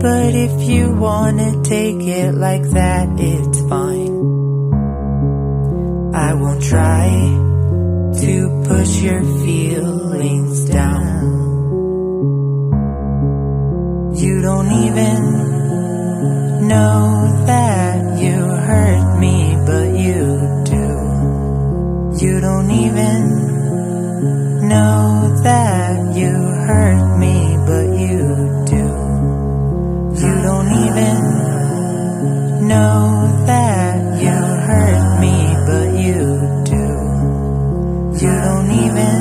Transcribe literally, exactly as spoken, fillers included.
But if you wanna take it like that, it's fine. I won't try to push your feelings down. You don't even know that you hurt me, but you do. You don't even know that you hurt me, but you do. You don't even know that you hurt me, but you do. You don't even